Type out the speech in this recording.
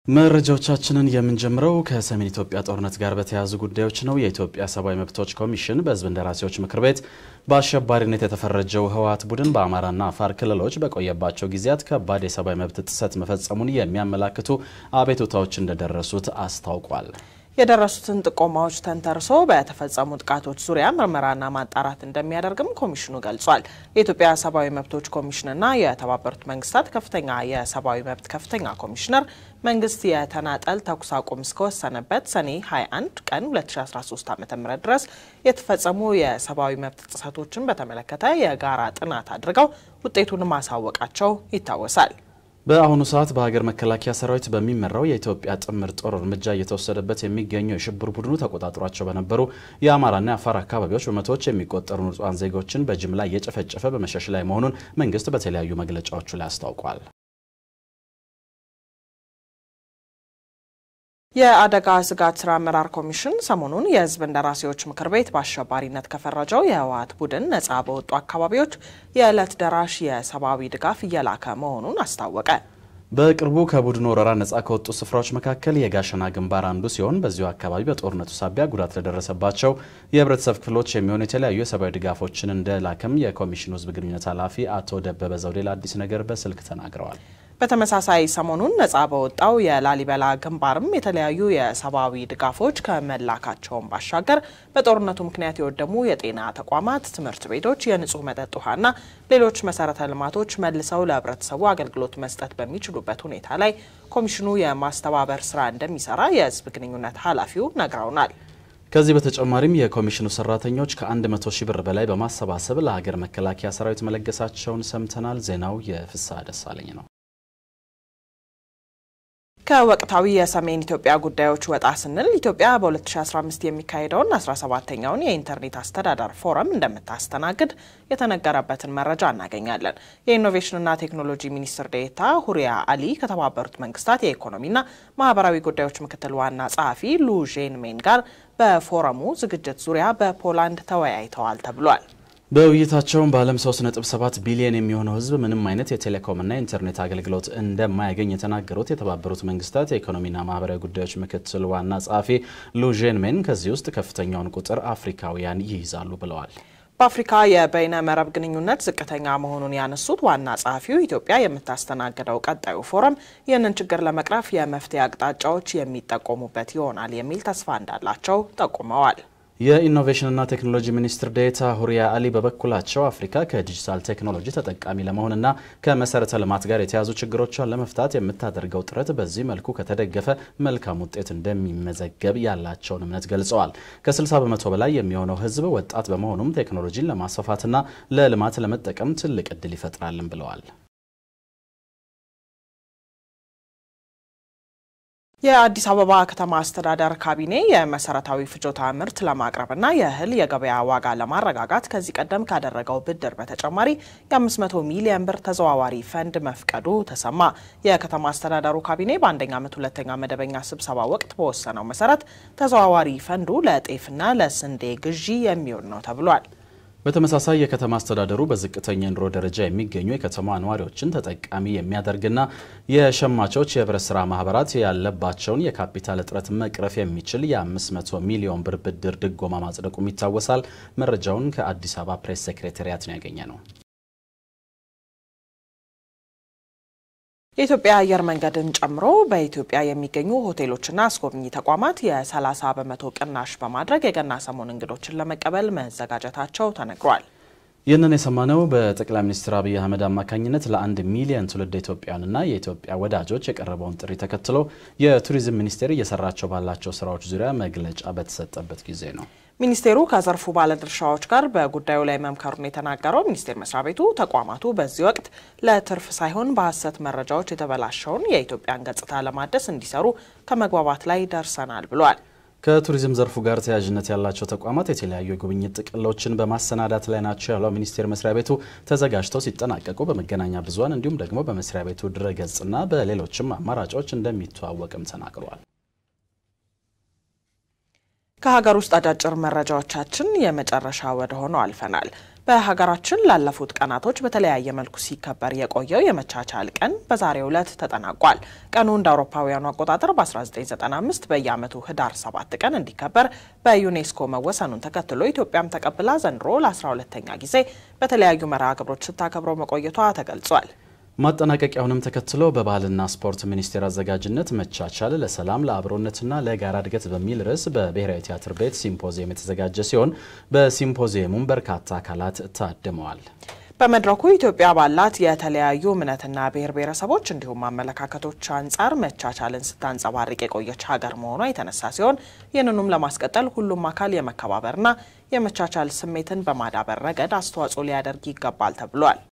መረጃዎቻችንን የምንጀምረው ከሰሜን ኢትዮጵያ ጦርነት ጋር በተያያዙ ጉዳዮች ነው። የኢትዮጵያ ሰብዓዊ መብቶች ኮሚሽን በሕዝብ እንደራሴዎች ምክር ቤት በአሸባሪነት የተፈረጀው ህወሓት ቡድን በአማራና አፋር ክልሎች በቆየባቸው ጊዜያት ከባድ የሰብዓዊ መብት ጥሰት መፈጸሙን የሚያመላክቱ አቤቱታዎች እንደደረሱት አስታውቋል። የደረሱትን ጥቆማዎች ተንተርሶ በተፈጸሙ ጥቃቶች ዙሪያ ምርመራና ማጣራት እንደሚያደርግም ኮሚሽኑ ገልጿል። የኢትዮጵያ ሰብዓዊ መብቶች ኮሚሽንና የተባበሩት መንግስታት ከፍተኛ የሰብዓዊ መብት ከፍተኛ ኮሚሽነር መንግስት የተናጠል ተኩስ አቁም እስከወሰነበት ሰኔ 21 ቀን 2013 ዓ.ም ድረስ የተፈጸሙ የሰብዓዊ መብት ጥሰቶችን በተመለከተ የጋራ ጥናት አድርገው ውጤቱን ማሳወቃቸው ይታወሳል። በአሁኑ ሰዓት በሀገር መከላከያ ሰራዊት በሚመራው የኢትዮጵያ ጥምር ጦር እርምጃ እየተወሰደበት የሚገኘው የሽብር ቡድኑ ተቆጣጥሯቸው በነበሩ የአማራና የአፋር አካባቢዎች በመቶዎች የሚቆጠሩ ንጹሃን ዜጎችን በጅምላ እየጨፈጨፈ በመሸሽ ላይ መሆኑን መንግስት በተለያዩ መግለጫዎቹ ላይ አስታውቋል። የአደጋ ስጋት ስራ አመራር ኮሚሽን ሰሞኑን የሕዝብ እንደራሴዎች ምክር ቤት በአሸባሪነት ከፈረጀው የህወሓት ቡድን ነፃ በወጡ አካባቢዎች የዕለት ደራሽ የሰብዓዊ ድጋፍ እየላከ መሆኑን አስታወቀ። በቅርቡ ከቡድኑ ወረራ ነፃ ከወጡ ስፍራዎች መካከል የጋሸና ግንባር አንዱ ሲሆን በዚሁ አካባቢ በጦርነቱ ሳቢያ ጉዳት ለደረሰባቸው የህብረተሰብ ክፍሎች የሚሆኑ የተለያዩ የሰብዓዊ ድጋፎችን እንደላከም የኮሚሽኑ ሕዝብ ግንኙነት ኃላፊ አቶ ደበበ ዘውዴ ለአዲስ ነገር በስልክ ተናግረዋል። በተመሳሳይ ሰሞኑን ነፃ በወጣው የላሊበላ ግንባርም የተለያዩ የሰብዓዊ ድጋፎች ከመላካቸውን ባሻገር በጦርነቱ ምክንያት የወደሙ የጤና ተቋማት፣ ትምህርት ቤቶች፣ የንጹህ መጠጥ ውሃና ሌሎች መሰረተ ልማቶች መልሰው ለህብረተሰቡ አገልግሎት መስጠት በሚችሉበት ሁኔታ ላይ ኮሚሽኑ የማስተባበር ስራ እንደሚሰራ የህዝብ ግንኙነት ኃላፊው ነግረውናል። ከዚህ በተጨማሪም የኮሚሽኑ ሰራተኞች ከ100 ሺህ ብር በላይ በማሰባሰብ ለሀገር መከላከያ ሰራዊት መለገሳቸውን ሰምተናል። ዜናው የፍስሐ ደሳለኝ ነው። ከወቅታዊ የሰሜን ኢትዮጵያ ጉዳዮች ወጣ ስንል ኢትዮጵያ በ2015 የሚካሄደውን 17ኛውን የኢንተርኔት አስተዳደር ፎረም እንደምታስተናግድ የተነገረበትን መረጃ እናገኛለን። የኢኖቬሽንና ቴክኖሎጂ ሚኒስትር ዴኤታ ሁሪያ አሊ ከተባበሩት መንግስታት የኢኮኖሚና ማህበራዊ ጉዳዮች ምክትል ዋና ጸሐፊ ሉጄንሜን ጋር በፎረሙ ዝግጅት ዙሪያ በፖላንድ ተወያይተዋል ተብሏል። በውይይታቸው በዓለም 3.7 ቢሊዮን የሚሆነው ህዝብ ምንም አይነት የቴሌኮምና የኢንተርኔት አገልግሎት እንደማያገኝ የተናገሩት የተባበሩት መንግስታት የኢኮኖሚና ማህበራዊ ጉዳዮች ምክትል ዋና ጸሐፊ ሉጄንሜን ከዚህ ውስጥ ከፍተኛውን ቁጥር አፍሪካውያን ይይዛሉ ብለዋል። በአፍሪካ የበይነ መረብ ግንኙነት ዝቅተኛ መሆኑን ያነሱት ዋና ጸሐፊው ኢትዮጵያ የምታስተናግደው ቀጣዩ ፎረም ይህንን ችግር ለመቅረፍ የመፍትሄ አቅጣጫዎች የሚጠቆሙበት ይሆናል የሚል ተስፋ እንዳላቸው ጠቁመዋል። የኢኖቬሽንና ቴክኖሎጂ ሚኒስትር ዴኤታ ሁሪያ አሊ በበኩላቸው አፍሪካ ከዲጂታል ቴክኖሎጂ ተጠቃሚ ለመሆንና ከመሰረተ ልማት ጋር የተያዙ ችግሮችን ለመፍታት የምታደርገው ጥረት በዚህ መልኩ ከተደገፈ መልካም ውጤት እንደሚመዘገብ ያላቸውን እምነት ገልጸዋል። ከ60 በመቶ በላይ የሚሆነው ህዝብ ወጣት በመሆኑም ቴክኖሎጂን ለማስፋፋትና ለልማት ለመጠቀም ትልቅ እድል ይፈጥራልን ብለዋል። የአዲስ አበባ ከተማ አስተዳደር ካቢኔ የመሰረታዊ ፍጆታ ምርት ለማቅረብና የእህል የገበያ ዋጋ ለማረጋጋት ከዚህ ቀደም ካደረገው ብድር በተጨማሪ የ500 ሚሊዮን ብር ተዘዋዋሪ ፈንድ መፍቀዱ ተሰማ። የከተማ አስተዳደሩ ካቢኔ በአንደኛ ዓመት ሁለተኛ መደበኛ ስብሰባ ወቅት በወሰነው መሰረት ተዘዋዋሪ ፈንዱ ለጤፍና ለስንዴ ግዢ የሚውል ነው ተብሏል። በተመሳሳይ የከተማ አስተዳደሩ በዝቅተኛ ኑሮ ደረጃ የሚገኙ የከተማ ነዋሪዎችን ተጠቃሚ የሚያደርግና የሸማቾች የህብረት ስራ ማህበራት ያለባቸውን የካፒታል እጥረት መቅረፍ የሚችል የ500 ሚሊዮን ብር ብድር ድጎማ ማጽደቁም ይታወሳል። መረጃውን ከአዲስ አበባ ፕሬስ ሴክሬታሪያት ነው ያገኘነው። የኢትዮጵያ አየር መንገድን ጨምሮ በኢትዮጵያ የሚገኙ ሆቴሎችና አስጎብኚ ተቋማት የ30 በመቶ ቅናሽ በማድረግ የገና ሰሞን እንግዶችን ለመቀበል መዘጋጀታቸው ተነግሯል። ይህንን የሰማነው በጠቅላይ ሚኒስትር አብይ አህመድ አማካኝነት ለ1 ሚሊዮን ትውልደ ኢትዮጵያውያንና የኢትዮጵያ ወዳጆች የቀረበውን ጥሪ ተከትሎ የቱሪዝም ሚኒስቴር እየሰራቸው ባላቸው ስራዎች ዙሪያ መግለጫ በተሰጠበት ጊዜ ነው። ሚኒስቴሩ ከዘርፉ ባለድርሻዎች ጋር በጉዳዩ ላይ መምከሩን የተናገረው ሚኒስቴር መስሪያ ቤቱ ተቋማቱ በዚህ ወቅት ለትርፍ ሳይሆን በሐሰት መረጃዎች የተበላሸውን የኢትዮጵያን ገጽታ ለማደስ እንዲሰሩ ከመግባባት ላይ ደርሰናል ብሏል። ከቱሪዝም ዘርፉ ጋር ተያያዥነት ያላቸው ተቋማት የተለያዩ የጉብኝት ጥቅሎችን በማሰናዳት ላይ ናቸው ያለው ሚኒስቴር መስሪያ ቤቱ ተዘጋጅተው ሲጠናቀቁ በመገናኛ ብዙሃን እንዲሁም ደግሞ በመስሪያ ቤቱ ድረገጽና በሌሎችም አማራጮች እንደሚተዋወቅም ተናግሯል። ከሀገር ውስጥ አጫጭር መረጃዎቻችን የመጨረሻ ወደ ሆነው አልፈናል። በሀገራችን ላለፉት ቀናቶች በተለያየ መልኩ ሲከበር የቆየው የመቻቻል ቀን በዛሬው ዕለት ተጠናቋል። ቀኑ እንደ አውሮፓውያኑ አቆጣጠር በ1995 በየዓመቱ ህዳር 7 ቀን እንዲከበር በዩኔስኮ መወሰኑን ተከትሎ ኢትዮጵያም ተቀብላ ዘንድሮ ለ12ኛ ጊዜ በተለያዩ መርሃ ግብሮች ስታከብረው መቆየቷ ተገልጿል። ማጠናቀቂያውንም ተከትሎ በባህልና ስፖርት ሚኒስቴር አዘጋጅነት መቻቻል ለሰላም ለአብሮነትና ለጋራ እድገት በሚል ርዕስ በብሔራዊ ቲያትር ቤት ሲምፖዚየም የተዘጋጀ ሲሆን በሲምፖዚየሙም በርካታ አካላት ታድመዋል። በመድረኩ ኢትዮጵያ ባላት የተለያዩ እምነትና ብሔር ብሔረሰቦች እንዲሁም አመለካከቶች አንጻር መቻቻልን ስታንጸባርቅ የቆየች ሀገር መሆኗ የተነሳ ሲሆን ይህንኑም ለማስቀጠል ሁሉም አካል የመከባበርና የመቻቻል ስሜትን በማዳበር ረገድ አስተዋጽኦ ሊያደርግ ይገባል ተብሏል።